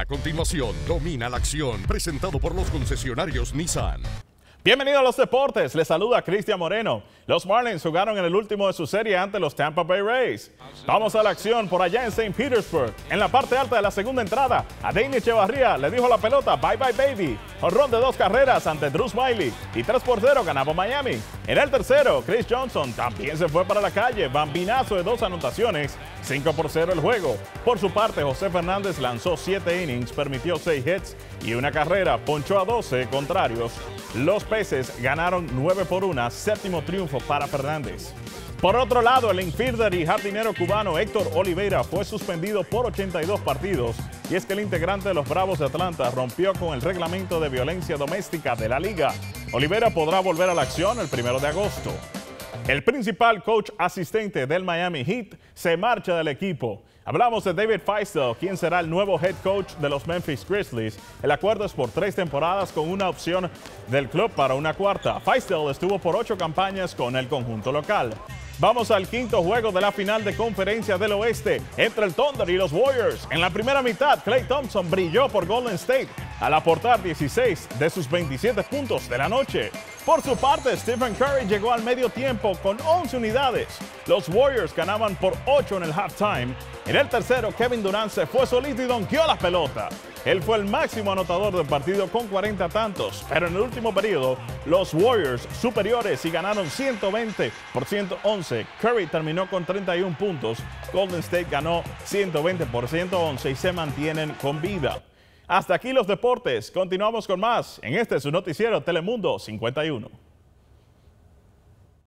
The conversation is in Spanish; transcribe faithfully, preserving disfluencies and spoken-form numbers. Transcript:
A continuación, Domina la Acción, presentado por los concesionarios Nissan. Bienvenido a los deportes, les saluda Cristian Moreno. Los Marlins jugaron en el último de su serie ante los Tampa Bay Rays. Vamos a la acción por allá en Saint Petersburg. En la parte alta de la segunda entrada, Adeiny Echevarría le dijo a la pelota bye bye baby. Jonrón de dos carreras ante Drew Smyly y tres por cero ganaba Miami. En el tercero, Chris Johnson también se fue para la calle, bambinazo de dos anotaciones, cinco por cero el juego. Por su parte, José Fernández lanzó siete innings, permitió seis hits y una carrera, ponchó a doce contrarios. Los Peces ganaron nueve por uno, séptimo triunfo para Fernández. Por otro lado, el infielder y jardinero cubano Héctor Olivera fue suspendido por ochenta y dos partidos, y es que el integrante de los Bravos de Atlanta rompió con el reglamento de violencia doméstica de la liga. Olivera podrá volver a la acción el primero de agosto. El principal coach asistente del Miami Heat se marcha del equipo. Hablamos de David Feistel, quien será el nuevo head coach de los Memphis Grizzlies. El acuerdo es por tres temporadas con una opción del club para una cuarta. Feistel estuvo por ocho campañas con el conjunto local. Vamos al quinto juego de la final de Conferencia del Oeste entre el Thunder y los Warriors. En la primera mitad, Klay Thompson brilló por Golden State al aportar dieciséis de sus veintisiete puntos de la noche. Por su parte, Stephen Curry llegó al medio tiempo con once unidades. Los Warriors ganaban por ocho en el halftime. En el tercero, Kevin Durant se fue solito y donkeó la pelota. Él fue el máximo anotador del partido con cuarenta tantos, pero en el último periodo, los Warriors superiores y ganaron ciento veinte por ciento once. Curry terminó con treinta y uno puntos. Golden State ganó ciento veinte por ciento once y se mantienen con vida. Hasta aquí los deportes. Continuamos con más en este su noticiero Telemundo cincuenta y uno.